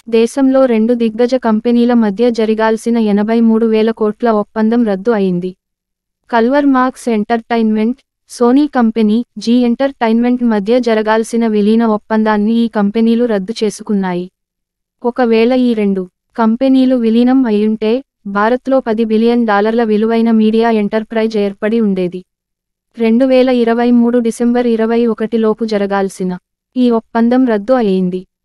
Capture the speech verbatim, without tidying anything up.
దేశంలో రెండు దిగ్గజ కంపెనీల మధ్య జరగాల్సిన ఎనభై మూడు వేల కోట్ల ఒప్పందం రద్దు అయింది. Culver Max entertainment, Sony company, Zee entertainment మధ్య జరగాల్సిన విలీన ఒప్పందాన్ని ఈ కంపెనీలు రద్దు చేసుకున్నాయి. ఒకవేళ ఈ రెండు కంపెనీలు విలీనం అయ్యుంటే భారత్లో పది బిలియన్ డాలర్ల విలువైన మీడియా ఎంటర్ప్రైజ్ ఏర్పడి ఉండేది. రెండు వేల ఇరవై మూడు డిసెంబర్ ఇరవై ఒకటి లోపు జరగాల్సిన ఈ ఒప్పందం రద్దు అయింది.